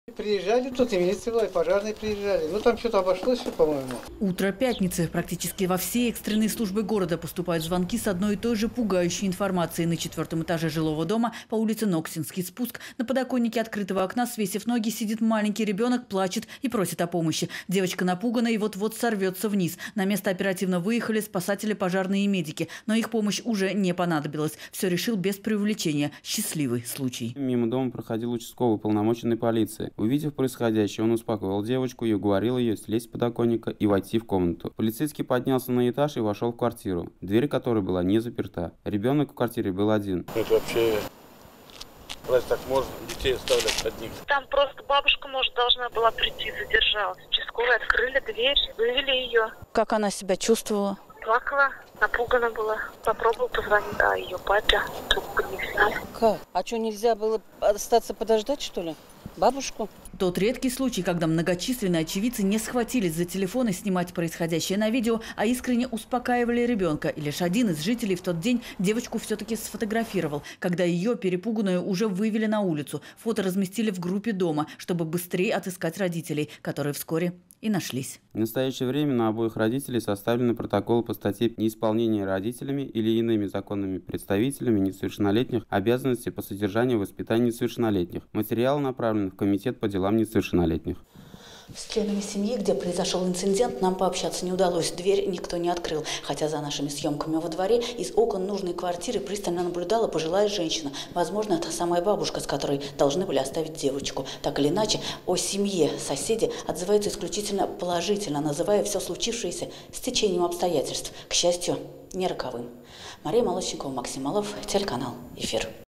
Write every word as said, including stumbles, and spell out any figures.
Приезжали тут, и милиция была, и пожарные приезжали. Ну, там что-то обошлось, по-моему. Утро пятницы. Практически во все экстренные службы города поступают звонки с одной и той же пугающей информацией. На четвертом этаже жилого дома по улице Ноксинский спуск. На подоконнике открытого окна, свесив ноги, сидит маленький ребенок, плачет и просит о помощи. Девочка напугана и вот-вот сорвется вниз. На место оперативно выехали спасатели, пожарные и медики. Но их помощь уже не понадобилась. Все решил без преувеличения. Счастливый случай. Мимо дома проходил участковый уполномоченный полиции. Увидев происходящее, он успокоил девочку и уговорил ее слезть с подоконника и войти в комнату. Полицейский поднялся на этаж и вошел в квартиру, дверь которой была не заперта. Ребенок в квартире был один. Это вообще... Разве так можно детей оставлять одних? Там просто бабушка, может, должна была прийти, задержалась. Участковые открыли дверь, вывели ее. Как она себя чувствовала? Плакала, напугана была. Попробовала позвонить, а ее папе трубку не взяли. Как? А что, нельзя было остаться подождать, что ли? Бабушку? Тот редкий случай, когда многочисленные очевидцы не схватились за телефоны снимать происходящее на видео, а искренне успокаивали ребенка. И лишь один из жителей в тот день девочку все-таки сфотографировал, когда ее, перепуганную, уже вывели на улицу. Фото разместили в группе дома, чтобы быстрее отыскать родителей, которые вскоре и нашлись. В настоящее время на обоих родителей составлены протоколы по статье «Неисполнение родителями или иными законными представителями несовершеннолетних обязанностей по содержанию и воспитанию несовершеннолетних». Материалы направлены в Комитет по делам несовершеннолетних. С членами семьи, где произошел инцидент, нам пообщаться не удалось. Дверь никто не открыл. Хотя за нашими съемками во дворе из окон нужной квартиры пристально наблюдала пожилая женщина. Возможно, это самая бабушка, с которой должны были оставить девочку. Так или иначе, о семье соседи отзываются исключительно положительно, называя все случившееся стечением обстоятельств. К счастью, не роковым. Мария Молочникова, Максим Малов, телеканал «Эфир».